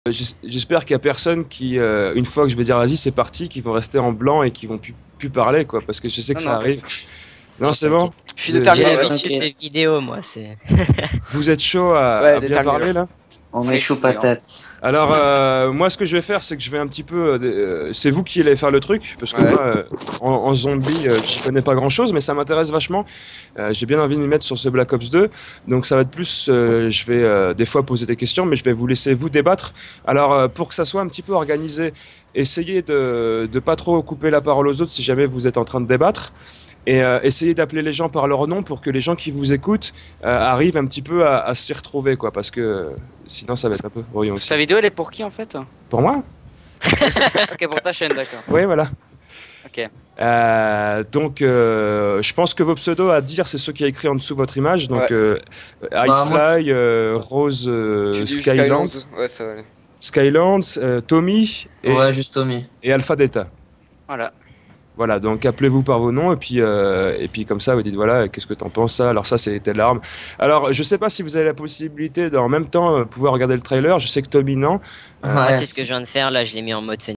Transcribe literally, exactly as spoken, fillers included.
J'espère qu'il y a personne qui, euh, une fois que je vais dire vas-y c'est parti, qui vont rester en blanc et qui vont plus, plus parler quoi, parce que je sais que non, ça non, arrive. Non, c'est bon. Je suis déterminé. J'ai l'habitude des vidéos, moi. c'est. Vous êtes chaud à, Ouais, à bien parler là? On est chaud patate. Alors euh, moi ce que je vais faire c'est que je vais un petit peu, euh, c'est vous qui allez faire le truc, parce que Ouais. moi euh, en, en zombie euh, j'y connais pas grand chose, mais ça m'intéresse vachement. Euh, J'ai bien envie de m'y mettre sur ce Black Ops deux, donc ça va être plus, euh, je vais euh, des fois poser des questions, mais je vais vous laisser vous débattre. Alors euh, pour que ça soit un petit peu organisé, essayez de de pas trop couper la parole aux autres si jamais vous êtes en train de débattre. Et euh, essayez d'appeler les gens par leur nom pour que les gens qui vous écoutent euh, arrivent un petit peu à, à s'y retrouver, quoi, parce que euh, sinon ça va être un peu brouillon aussi. Ta vidéo elle est pour qui en fait? Pour moi? Ok, pour ta chaîne, d'accord. Oui, voilà. Ok. Euh, donc, euh, je pense que vos pseudos à dire, c'est ceux qui a écrit en dessous votre image. Donc, Ouais. euh, Highfly, euh, Rose, euh, Tu dis Skylands, Skylands. Ouais, ça va aller. Skylands, euh, Tommy et, Ouais, juste Tommy. et Alpha Delta. Voilà. Voilà, donc appelez-vous par vos noms et puis, euh, et puis comme ça vous dites voilà, qu'est-ce que t'en penses ça? Alors ça c'est telle arme. Alors je sais pas si vous avez la possibilité d'en même temps euh, pouvoir regarder le trailer, je sais que Tommy non. Moi, Ouais. c'est ce que je viens de faire. Là, je l'ai mis en mode